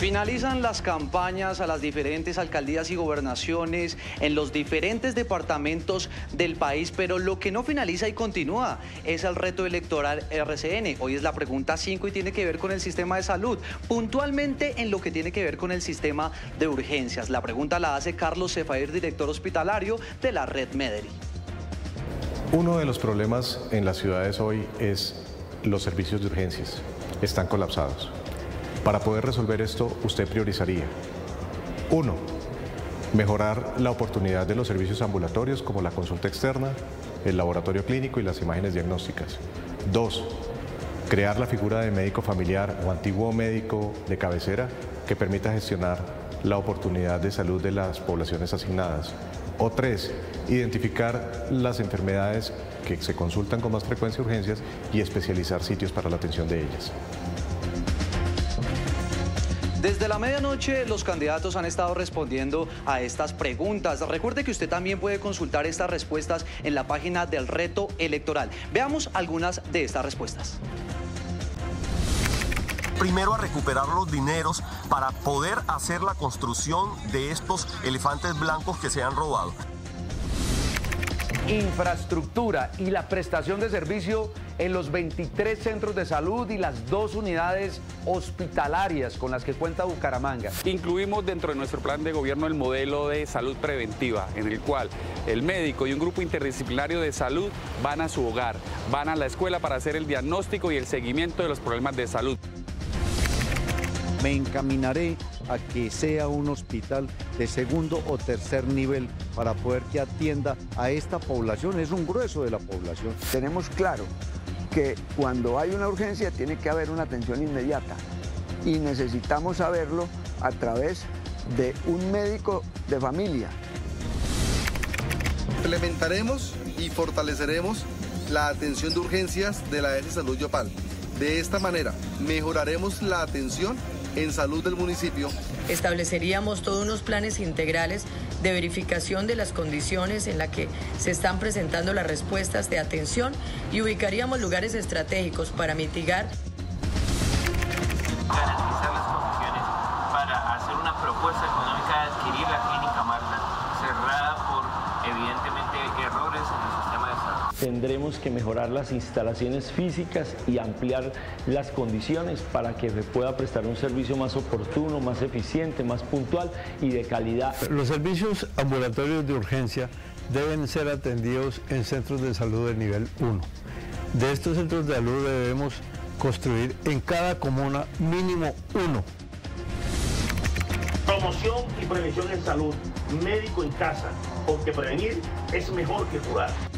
Finalizan las campañas a las diferentes alcaldías y gobernaciones en los diferentes departamentos del país, pero lo que no finaliza y continúa es el reto electoral RCN. Hoy es la pregunta 5 y tiene que ver con el sistema de salud, puntualmente en lo que tiene que ver con el sistema de urgencias. La pregunta la hace Carlos Cefair, director hospitalario de la Red Mederi. Uno de los problemas en las ciudades hoy es los servicios de urgencias. Están colapsados. Para poder resolver esto, usted priorizaría: 1. Mejorar la oportunidad de los servicios ambulatorios como la consulta externa, el laboratorio clínico y las imágenes diagnósticas. 2. Crear la figura de médico familiar o antiguo médico de cabecera que permita gestionar la oportunidad de salud de las poblaciones asignadas. O 3. Identificar las enfermedades que se consultan con más frecuencia en urgencias y especializar sitios para la atención de ellas. Desde la medianoche los candidatos han estado respondiendo a estas preguntas. Recuerde que usted también puede consultar estas respuestas en la página del Reto Electoral. Veamos algunas de estas respuestas. Primero, a recuperar los dineros para poder hacer la construcción de estos elefantes blancos que se han robado. Infraestructura y la prestación de servicio en los 23 centros de salud y las 2 unidades hospitalarias con las que cuenta Bucaramanga. Incluimos dentro de nuestro plan de gobierno el modelo de salud preventiva, en el cual el médico y un grupo interdisciplinario de salud van a su hogar, van a la escuela para hacer el diagnóstico y el seguimiento de los problemas de salud. Me encaminaré a que sea un hospital de segundo o tercer nivel para poder que atienda a esta población. Es un grueso de la población. Tenemos claro que cuando hay una urgencia tiene que haber una atención inmediata y necesitamos saberlo a través de un médico de familia. Implementaremos y fortaleceremos la atención de urgencias de la ES Salud Yopal. De esta manera mejoraremos la atención en salud del municipio. Estableceríamos todos unos planes integrales de verificación de las condiciones en las que se están presentando las respuestas de atención y ubicaríamos lugares estratégicos para mitigar. Garantizar las condiciones para hacer una propuesta económica de adquirir la clínica Marta, cerrada por evidentemente errores en el sistema de salud. Tendremos que mejorar las instalaciones físicas y ampliar las condiciones para que se pueda prestar un servicio más oportuno, más eficiente, más puntual y de calidad. Los servicios ambulatorios de urgencia deben ser atendidos en centros de salud de nivel 1. De estos centros de salud debemos construir en cada comuna mínimo 1. Promoción y prevención en salud, médico en casa, porque prevenir es mejor que curar.